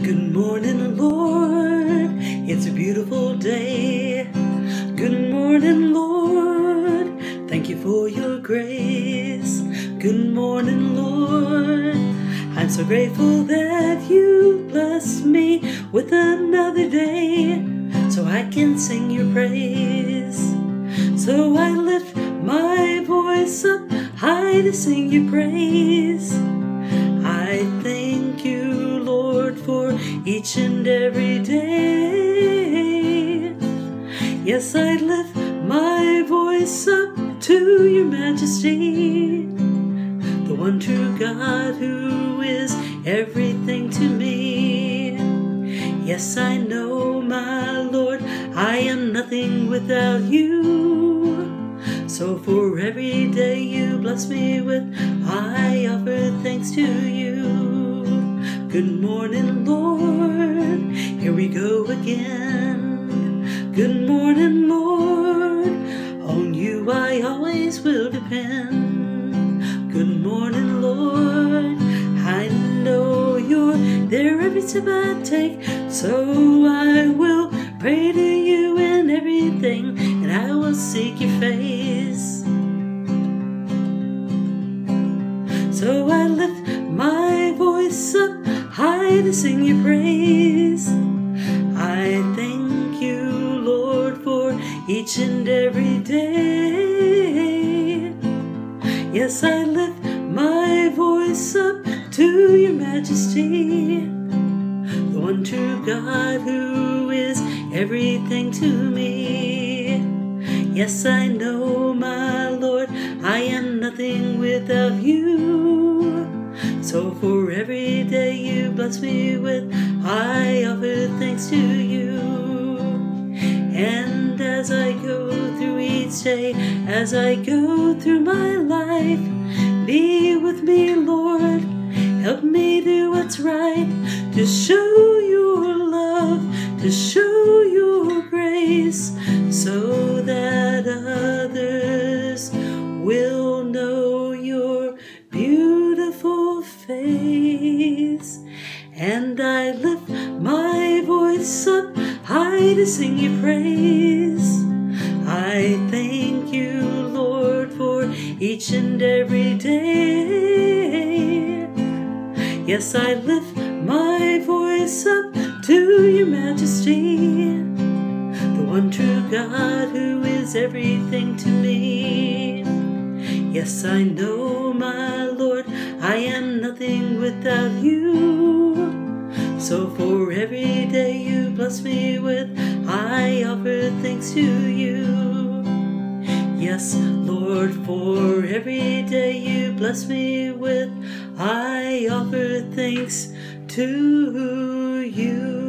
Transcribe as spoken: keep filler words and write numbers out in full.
Good morning, Lord, it's a beautiful day. Good morning, Lord, thank you for your grace. Good morning, Lord, I'm so grateful that you blessed me with another day, so I can sing your praise. So I lift my voice up high to sing your praise. I thank you, Lord, for each and every day. Yes, I lift my voice up to your majesty, the one true God who is everything to me. Yes, I know, my Lord, I am nothing without you. So for every day you bless me with, I offer thanks to you. Good morning, Lord, here we go again. Good morning, Lord, on you I always will depend. Good morning, Lord, I know you're there every step I take, so I will pray to you in everything, and I will seek your face. So I lift my voice up high to sing your praise. I thank you, Lord, for each and every day. Yes, I lift my voice up to your majesty, the one true God who is everything to me. Yes, I know, my Lord, I am nothing without you. So for every day you bless me with, I offer thanks to you. And as I go through each day, as I go through my life, be with me, Lord, help me do what's right, to show your love, to show your grace, so that others will know your beautiful face. And I lift my voice up high to sing your praise. I thank you, Lord, for each and every day. Yes, I lift my voice up to your majesty, the one true God who is everything to me. Yes, I know, my Lord, I am nothing without you. So for every day you bless me with, I offer thanks to you. Yes, Lord, for every day you bless me with, I offer thanks to you.